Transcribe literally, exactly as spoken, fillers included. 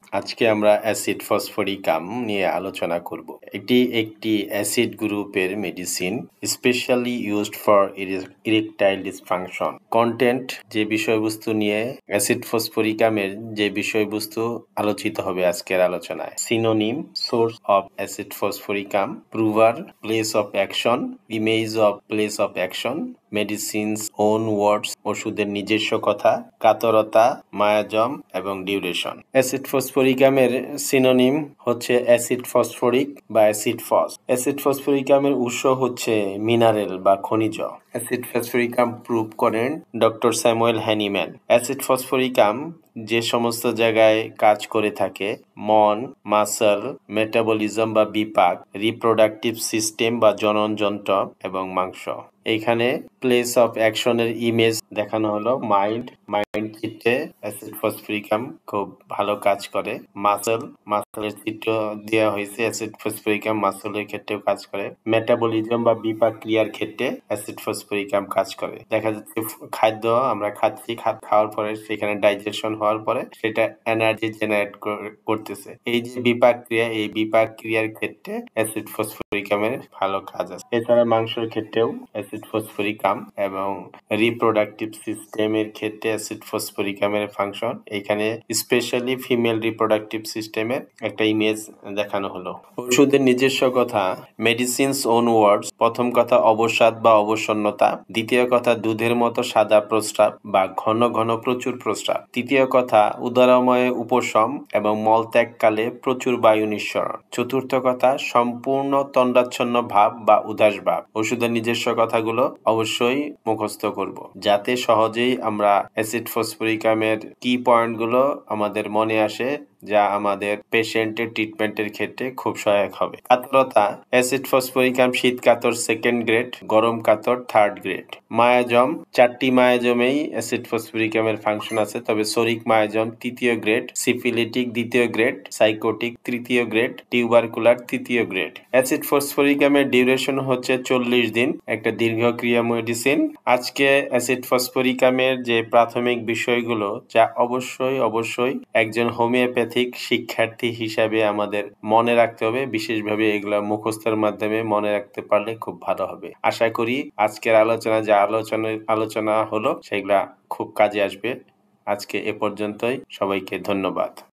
আজকে আমরা acid phosphoricum নিয়ে আলোচনা করব। এটি একটি অ্যাসিড গ্রুপের medicine, specially used for erectile dysfunction. Content যে বিষয়বস্তু নিয়ে অ্যাসিড ফসফরিকামের যে বিষয়বস্তু আলোচিত হবে আজকের আলোচনায়। Synonym, source of acid phosphoricum, prover, place of action, image of place of action, medicines own words, ওষুধের নিজস্ব কথা, কাতরতা, মায়াজম এবং ডিউরেশন। অ্যাসিড ফসফরিকামের সিনোনিম হচ্ছে অ্যাসিড ফসফরিক বা অ্যাসিড ফস। অ্যাসিড ফসফরিকামের উৎস হচ্ছে মিনারেল বা খনিজ। অ্যাসিড ফসফরিকাম প্রুভ করেন doctor Samuel Hahnemann. Acid phosphoricum যে সমস্ত জায়গায় কাজ করে থাকে, মন, মাসল, মেটাবলিজম বা বিপাক, রিপ্রোডাক্টিভ সিস্টেম বা জনন যন্ত্র এবং মাংস। এইখানে প্লেস অফ অ্যাকশনের ইমেজ দেখানো হলো মাইন্ড। মাইন্ড চিত্রে অ্যাসিড ফসফরিকাম খুব ভালো কাজ করে। মাসল, মাসলের চিত্র দেওয়া হয়েছে, অ্যাসিড ফসফরিকাম মাসলের ক্ষেত্রেও কাজ করে। মেটাবলিজম বা বিপাক ক্রিয়ার ক্ষেত্রে অ্যাসিড ফসফরিকাম কাজ করে। দেখা যাচ্ছে খাদ্য আমরা খাচ্ছি, খাওয়ার পরে সেখানে ডাইজেশন হওয়ার পরে সেটা এনার্জি জেনারেট করতেছে। এই যে বিপাক ক্রিয়া, এই বিপাক ক্রিয়ার ক্ষেত্রে অ্যাসিড ফসফরিকামের ভালো কাজ আছে। এছাড়া মাংসের ক্ষেত্রেও অ্যাসিড ফসফরিকাম এবং রিপ্রোডাক্টিভ সিস্টেমের ক্ষেত্রে অ্যাসিড ফসফরিকামের ফাংশন। এখানে স্পেশালি ফিমেল রিপ্রোডাক্টিভ সিস্টেমের একটা ইমেজ দেখানো হলো। ওষুধের নিজস্ব কথা, মেডিসিনস ওন ওয়ার্ডস। প্রথম কথা অবসাদ বা অবসন্নতা। দ্বিতীয় কথা দুধের মতো সাদা প্রস্রাব বা ঘন ঘন প্রচুর প্রস্রাব। তৃতীয় কথা উদরময় উপশম এবং মলত্যাগকালে প্রচুর বায়ু নিঃসরণ। চতুর্থ কথা সম্পূর্ণ তন্দ্রাচ্ছন্ন ভাব বা উদাস ভাব। ওষুধের নিজস্ব কথাগুলো অবশ্যই মুখস্থ করব, যাতে সহজেই আমরা অ্যাসিড ফসফরিকামের কি পয়েন্টগুলো আমাদের মনে আসে, যা আমাদের পেশেন্টের ট্রিটমেন্টের ক্ষেত্রে খুব সহায়ক হবে। কাতরতা, অ্যাসিড ফসফরিকাম শীত কাতর সেকেন্ড গ্রেড, গরম কাতর থার্ড গ্রেড। মায়াজম, চারটি মায়াজমেই অ্যাসিড ফসফরিকামের ফাংশন আছে, তবে সরিক মায়াজম তৃতীয় গ্রেড, সিফিলিটিক দ্বিতীয় গ্রেড, সাইকোটিক তৃতীয় গ্রেড, টিউবারকুলার তৃতীয় গ্রেড। অ্যাসিড ফসফরিকামের ডিউরেশন হচ্ছে চল্লিশ দিন, একটা দীর্ঘক্রিয়া মেডিসিন। আজকে অ্যাসিড ফসফরিকামের যে প্রাথমিক বিষয়গুলো, যা অবশ্যই অবশ্যই একজন হোমিওপ্যাথিক শিক্ষার্থী হিসাবে আমাদের মনে রাখতে হবে, বিশেষভাবে এগুলা মুখস্থের মাধ্যমে মনে রাখতে পারলে খুব ভালো হবে। আশা করি আজকের আলোচনা যা আলোচনা আলোচনা হলো সেগুলা খুব কাজে আসবে। আজকে এ পর্যন্তই, সবাইকে ধন্যবাদ।